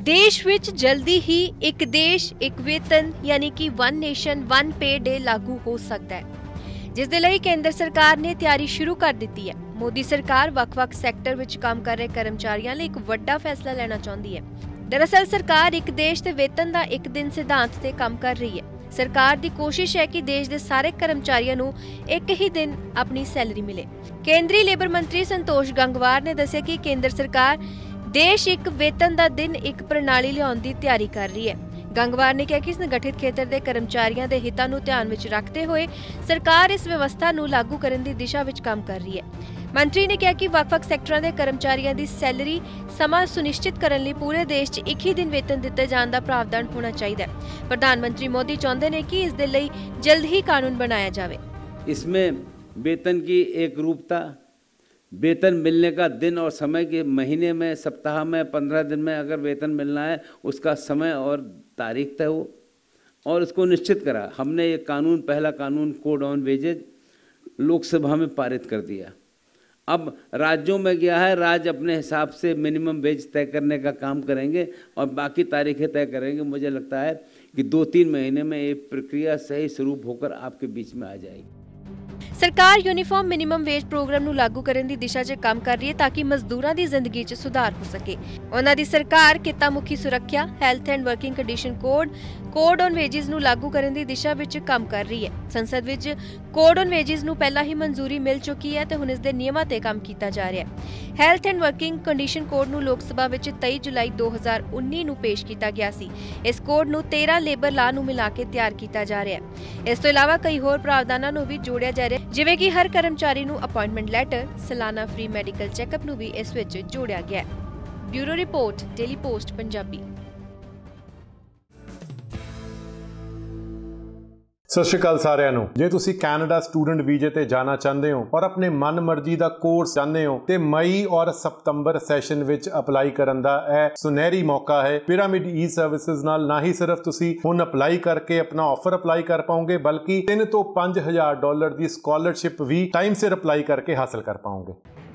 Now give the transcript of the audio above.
देश विच जल्दी ही एक देश एक वेतन यानी कि one nation one pay day लागू हो सकता है, जिस दे लई केंद्र सरकार ने तैयारी शुरू कर दी है। मोदी सरकार वख-वख सैक्टर विच काम कर रहे कर्मचारियों लई एक वड्डा फैसला लेना चाहती है। दरअसल सरकार एक देश ते वेतन दा एक दिन सिद्धांत ते काम कर रही है। सरकार दी कोशिश है कि देश दे सारे कर्मचारियों नूं एक ही दिन अपनी सैलरी मिले। केंद्रीय लेबर मंत्री संतोष गंगवार ने दस्सिया कि केंद्र सरकार देश एक वेतन दा दिन एक प्रणाली लियाउण दी तैयारी कर रही है। गंगवार ने कहा कि संगठित खेतर दे कर्मचारियों दे हितां नूं ध्यान विच रखते हुए सरकार इस व्यवस्था नूं लागू करन दी दिशा विच काम कर रही है। मंत्री ने कहा कि वख-वख सैक्टरां दे कर्मचारियों दी सैलरी समा सुनिश्चित करन लई पूरे देश 'च एक ही दिन वेतन दित्ते जाण दा प्रावधान होना चाहिए। प्रधानमंत्री मोदी चाहुंदे ने कि इस दे लई जल्द ही कानून बनाया जावे। इसमें वेतन की एक रूपता, वेतन मिलने का दिन और समय के महीने में, सप्ताह में, 15 दिन में अगर वेतन मिलना है उसका समय और तारीख तय हो और उसको निश्चित करा। हमने ये कानून, पहला कानून कोड ऑन वेजेज लोकसभा में पारित कर दिया। अब राज्यों में गया है, राज्य अपने हिसाब से मिनिमम वेज तय करने का काम करेंगे और बाकी तारीखें तय करेंगे। मुझे लगता है कि 2-3 महीने में ये प्रक्रिया सही स्वरूप होकर आपके बीच में आ जाएगी। सरकार यूनीफॉर्म मिनिमम वेज प्रोग्राम नूं लागू करन दी दिशा 'च काम कर रही है ताकि मजदूरां दी जिंदगी 'च सुधार हो सके। उन्हां दी सरकार किता मुखी सुरक्षा, health and working condition code on wages नूं लागू करन दी दिशा विच काम कर रही है। संसद विच कोड ऑन वेजिज नूं पहला ही मंजूरी मिल चुकी है ते हुण इस दे नियमां ते काम कीता जा रहा है। Health and working condition code नूं लोक सभा विच 23 जुलाई 2019 नूं पेश कीता गया सी। इस कोड नूं 13 लेबर ला नूं मिला के तैयार कीता जा रहा है। इस तों इलावा कई होर प्रावधानां नूं भी जोड़िया जा रहा है, जिवें कि हर कर्मचारी नूं अपॉइंटमेंट लैटर, सालाना फ्री मैडिकल चैकअप नूं भी इस विच जोड़िया गया है। Bureau report, Daily Post Punjabi. सत श्री अकाल सारिਆਂ ਨੂੰ। ਜੇ ਤੁਸੀਂ ਕੈਨੇਡਾ ਸਟੂਡੈਂਟ ਵੀਜ਼ੇ ਤੇ ਜਾਣਾ ਚਾਹੁੰਦੇ ਹੋ ਔਰ ਆਪਣੇ ਮਨਮਰਜ਼ੀ ਦਾ ਕੋਰਸ ਚਾਹੁੰਦੇ ਹੋ ਤੇ ਮਈ ਔਰ ਸਤੰਬਰ ਸੈਸ਼ਨ ਵਿੱਚ ਅਪਲਾਈ ਕਰਨ ਦਾ ਇਹ ਸੁਨਹਿਰੀ ਮੌਕਾ ਹੈ। ਪਿਰਾਮਿਡ ਈ ਸਰਵਿਸਿਜ਼ ਨਾਲ ਨਾ ਹੀ ਸਿਰਫ ਤੁਸੀਂ ਹੁਣ ਅਪਲਾਈ ਕਰਕੇ ਆਪਣਾ ਆਫਰ ਅਪਲਾਈ ਕਰ ਪਾਓਗੇ, ਬਲਕਿ $3,000 ਤੋਂ $5,000 ਦੀ ਸਕਾਲਰਸ਼ਿਪ ਵੀ ਟਾਈਮ ਸਿਰ ਅਪਲਾਈ ਕਰਕੇ ਹਾਸਲ ਕਰ ਪਾਓਗੇ।